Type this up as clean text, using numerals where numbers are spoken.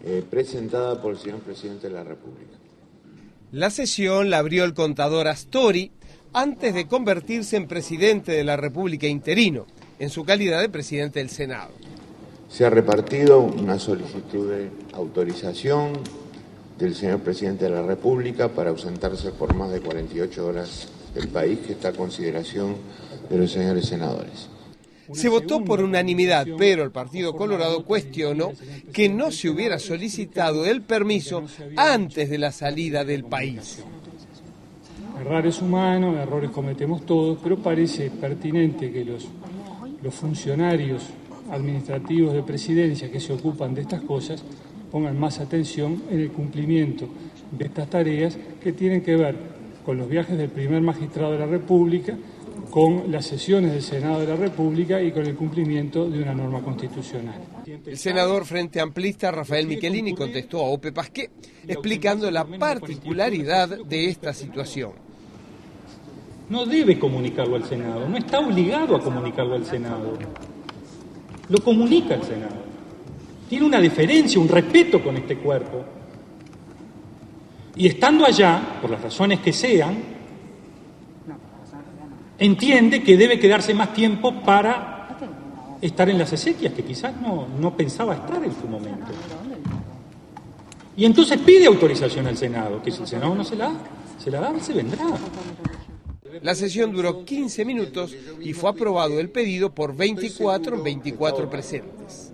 presentada por el señor Presidente de la República. La sesión la abrió el contador Astori antes de convertirse en Presidente de la República interino, en su calidad de Presidente del Senado. Se ha repartido una solicitud de autorización del señor Presidente de la República para ausentarse por más de 48 horas del país, que está a consideración de los señores senadores. Se votó por unanimidad, pero el Partido Colorado cuestionó que no se hubiera solicitado el permiso antes de la salida del país. Errores humanos, errores cometemos todos, pero parece pertinente que los funcionarios administrativos de presidencia que se ocupan de estas cosas pongan más atención en el cumplimiento de estas tareas que tienen que ver con los viajes del primer magistrado de la República, con las sesiones del Senado de la República y con el cumplimiento de una norma constitucional. El senador Frente Amplista Rafael Michelini contestó a Ope Pasqué explicando la particularidad de esta situación. No debe comunicarlo al Senado, no está obligado a comunicarlo al Senado. Lo comunica el Senado. Tiene una deferencia, un respeto con este cuerpo. Y estando allá, por las razones que sean, entiende que debe quedarse más tiempo para estar en las exequias, que quizás no pensaba estar en su momento. Y entonces pide autorización al Senado, que si el Senado no se la da, se vendrá. La sesión duró 15 minutos y fue aprobado el pedido por 24 presentes.